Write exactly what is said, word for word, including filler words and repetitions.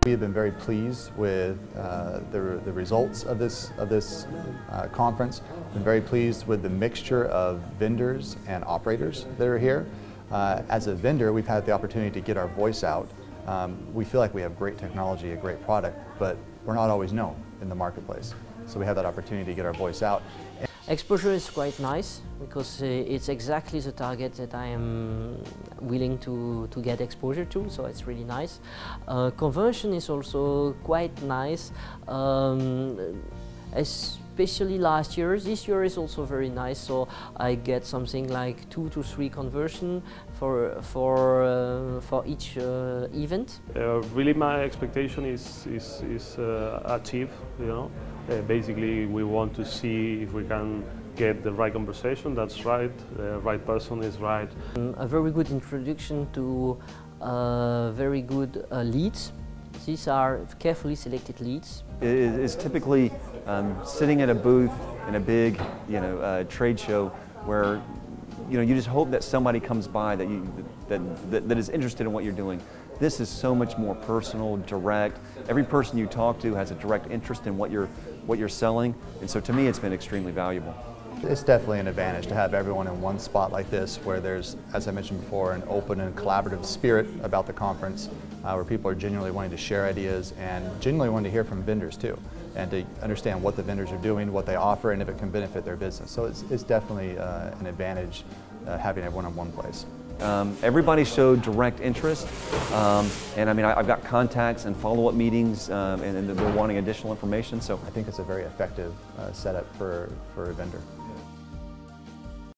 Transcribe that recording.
We have been very pleased with uh, the, the results of this, of this uh, conference. Been very pleased with the mixture of vendors and operators that are here. Uh, as a vendor, we've had the opportunity to get our voice out. Um, we feel like we have great technology, a great product, but we're not always known in the marketplace. So we have that opportunity to get our voice out. Exposure is quite nice because uh, it's exactly the target that I am willing to, to get exposure to, so it's really nice. Uh, conversion is also quite nice, um, especially last year. This year is also very nice, so I get something like two to three conversion for, for, uh, for each uh, event. Uh, really my expectation is, is, is uh, achieved, you know. Uh, basically, we want to see if we can get the right conversation, that's right, the right person is right. Um, a very good introduction to uh, very good uh, leads. These are carefully selected leads. It is typically um, sitting at a booth in a big, you know, uh, trade show where, you know, you just hope that somebody comes by that, you, that, that, that is interested in what you're doing. This is so much more personal, direct. Every person you talk to has a direct interest in what you're, what you're selling, and so to me it's been extremely valuable. It's definitely an advantage to have everyone in one spot like this where there's, as I mentioned before, an open and collaborative spirit about the conference uh, where people are genuinely wanting to share ideas and genuinely wanting to hear from vendors too and to understand what the vendors are doing, what they offer, and if it can benefit their business. So it's, it's definitely uh, an advantage uh, having everyone in one place. Um, everybody showed direct interest, um, and I mean I, I've got contacts and follow-up meetings, um, and, and they're wanting additional information. So I think it's a very effective uh, setup for, for a vendor.